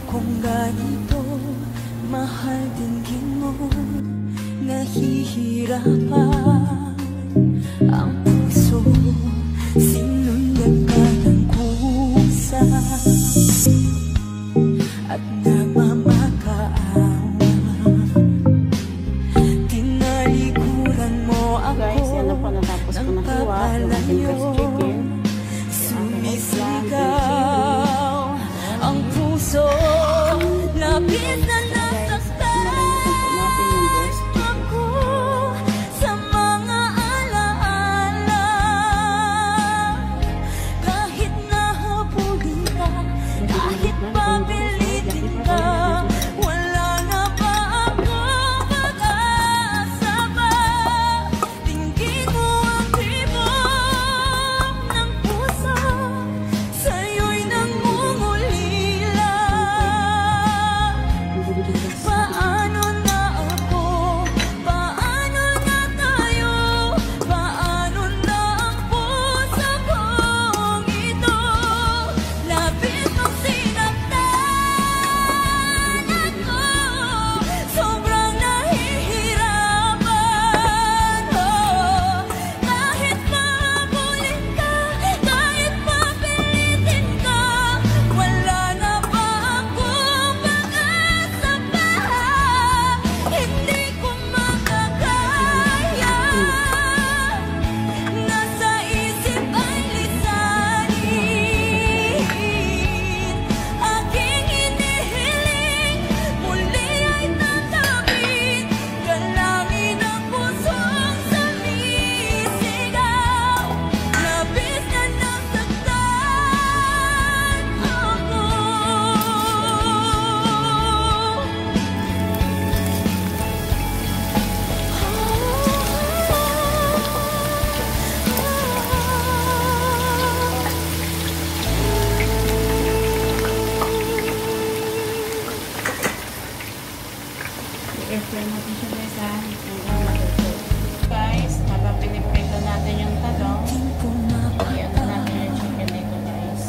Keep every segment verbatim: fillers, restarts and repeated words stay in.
kung ganito mahal din mo. Nahihirapan ang puso, sinundan ka ng kusa at nagmamakaawa. Tinalikuran mo ako. Guys, yan na po, natapos ko na hiwa yung ating breast chicken. Sumisigaw ang puso, lapit na nasaktan ako sa mga alaala. Kahit nahabulin ka, kahit papilitin ka, wala na ba ako mag-asa pa? Tingin mo ang tibok ng puso, sa'yo'y nangungulila. Paano na ako? Paano na tayo? Paano na ang puso kong ito? Labis mong sinaktan ako, sobrang nahihirapan. Oh, kahit mabulin ka, kahit papilitin ka, wala na ba akong pag-asa pa? Hindi ko makakaya, nasa isip ay lisanin. Aking hinihiling, muli ay tatawid, dalangin ang pusong sumisigaw. Labis na nasaktan ako. I-airfryer natin siya guys ha. Hanggang matuto. Guys, habang piniprito natin yung talong, i-ano natin yung chicken dito guys.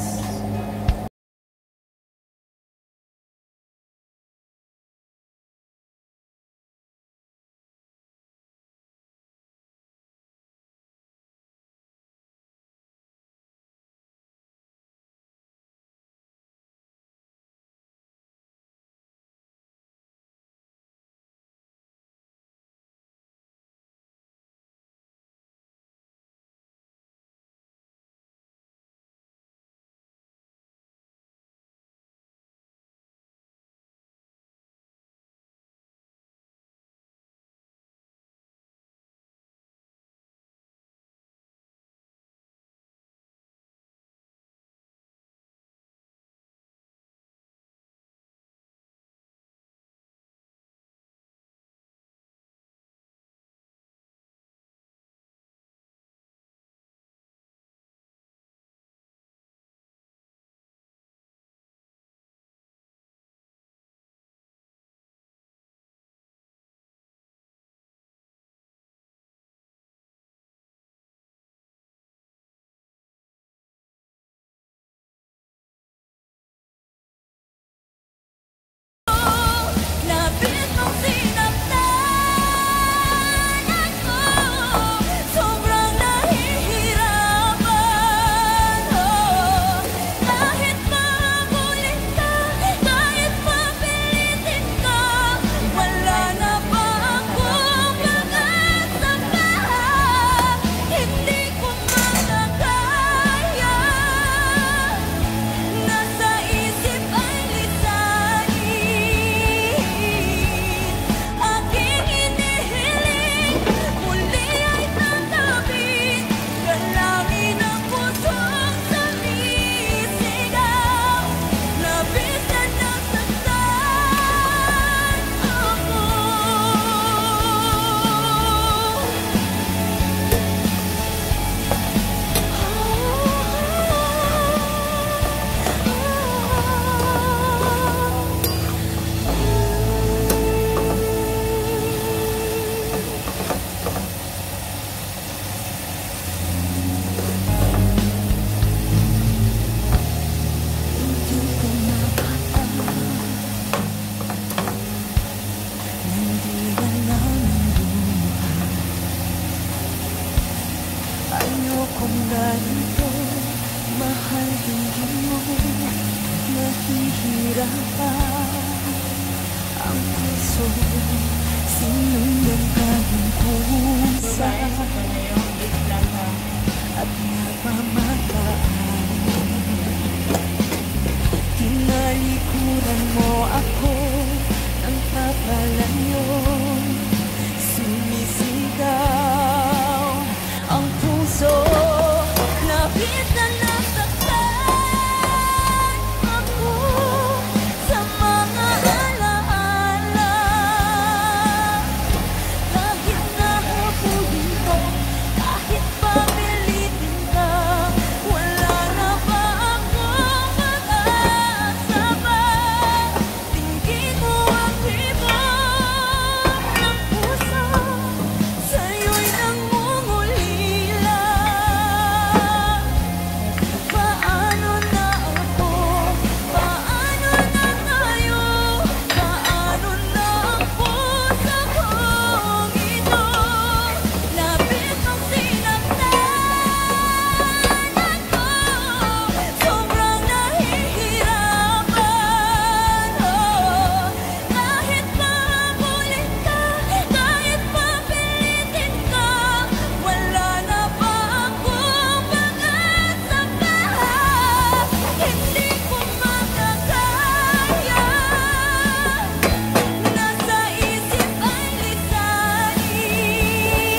ang puso, sinundan ka ng So kusa guys, ito na yung beef lata. at napamataan. Tinalikuran mo ako ng papalayo, sumisigaw ang puso. Lapit na nasaktan ako sa mga alaala. Kahit nahabulin ko, kahit papilitin ka, wala na ba akong mag-asa pa? Tingin mo ang hibang ng puso, sa'yo'y nangungulila. Paano na ako? Paano na tayo? Paano na ang puso kong ito? Labis mong sinaktan ako, sobrang nahihirapan. Oh, kahit mahabulin ka, kahit papilitin ka, wala na ba akong pag-asa pa? Hindi ko makakaya, nasa isip ay lisanin.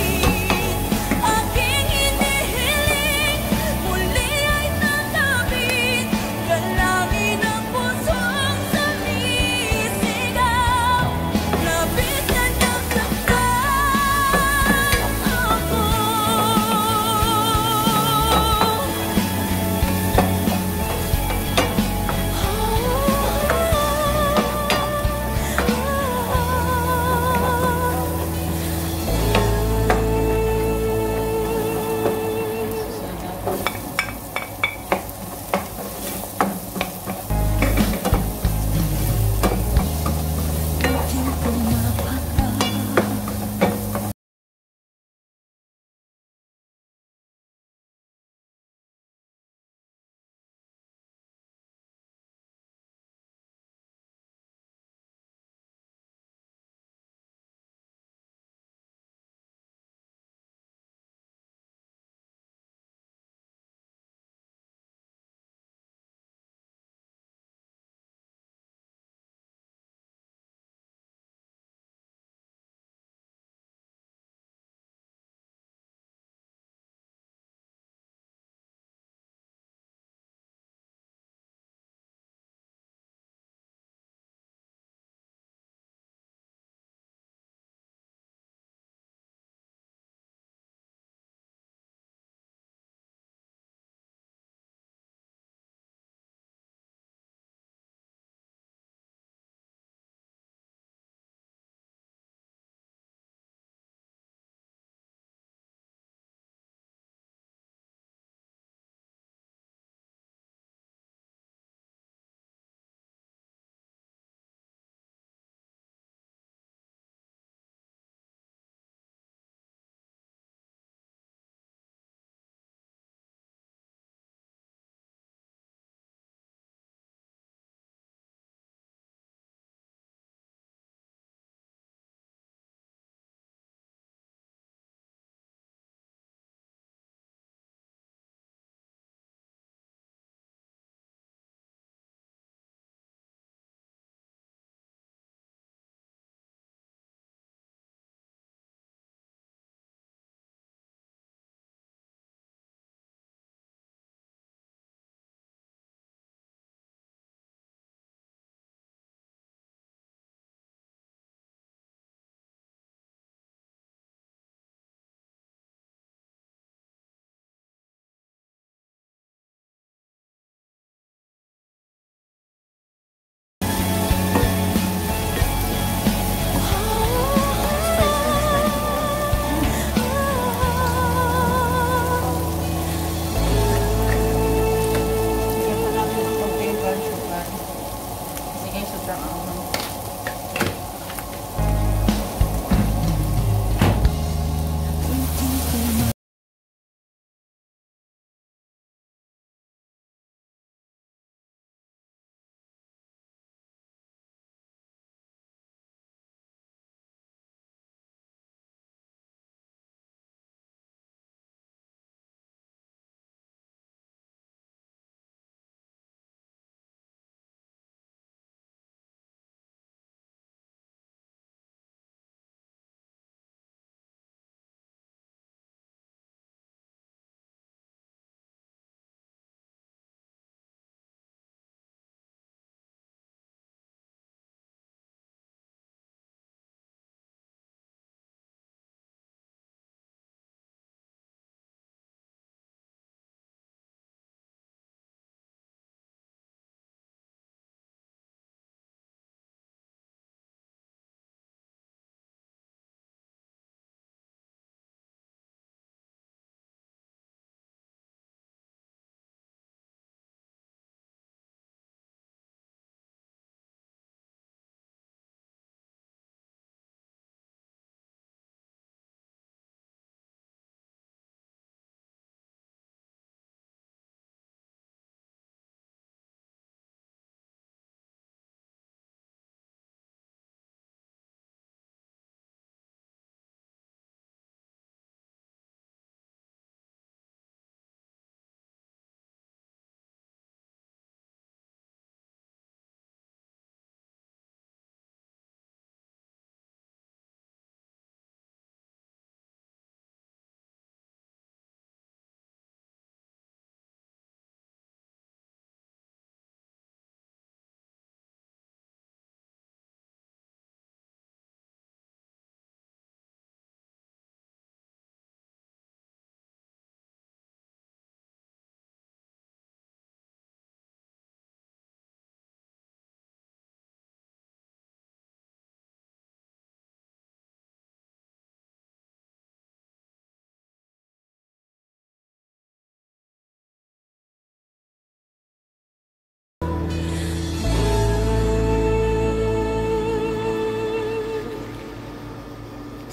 Aking hinihiling, muli ay tanggapin, galangin ang pusong sumisigaw. Labis na nasaktan ako. Aking pumapatay.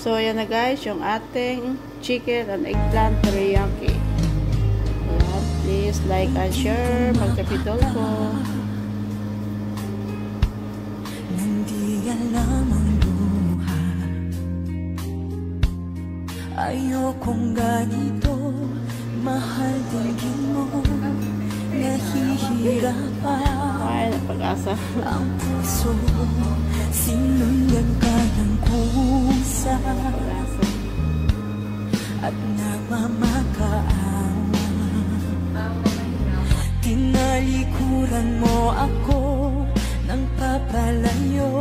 So, yan na guys, yung ating chicken and eggplant teriyaki. Ayan, please like and share. Magkapitol ko. Hindi alam ang buhay. Ayokong ganito. Mahal din mo. Nahihirapan Ay, napag-asa. ang puso. Sinundan ka ng kusa Napag-asa. at nagmamakaawa. Tinalikuran mo ako ng papalayo.